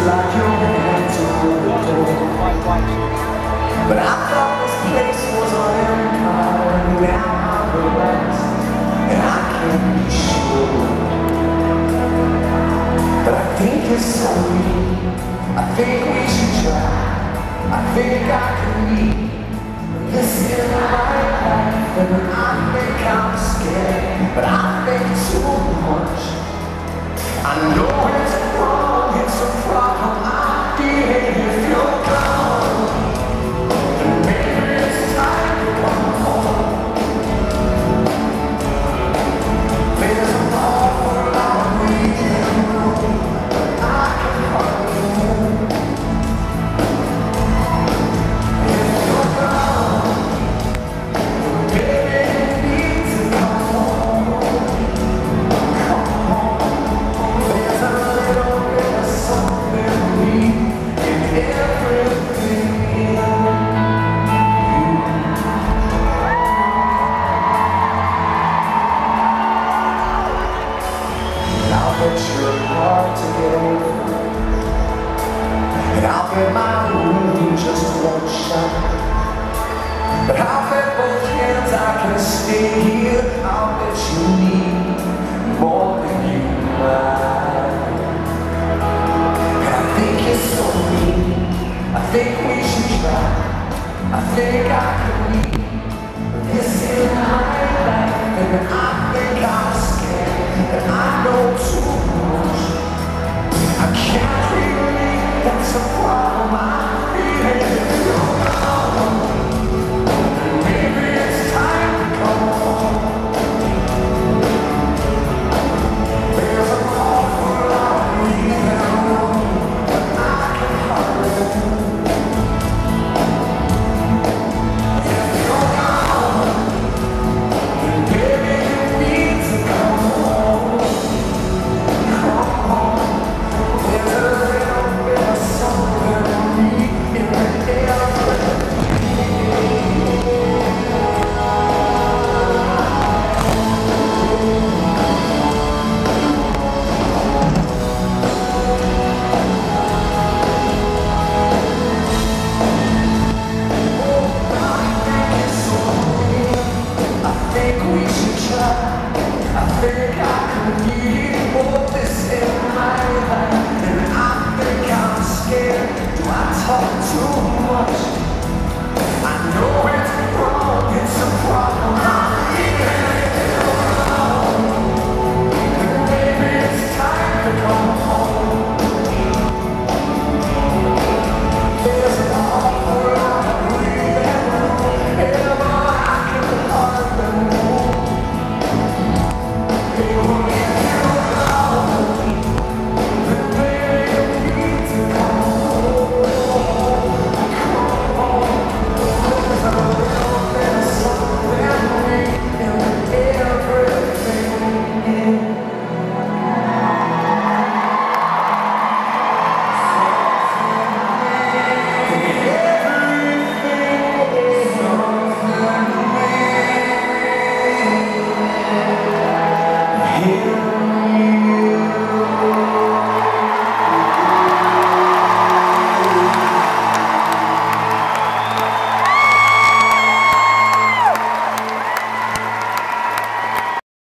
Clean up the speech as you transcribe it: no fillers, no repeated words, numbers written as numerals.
like your hands on the door. But I thought this place was an empire, and now I realize, and I can't be sure. But I think it's so mean. I think we should try. I think I can leave this in my life, and I think I'm scared, but I think too much. I know it's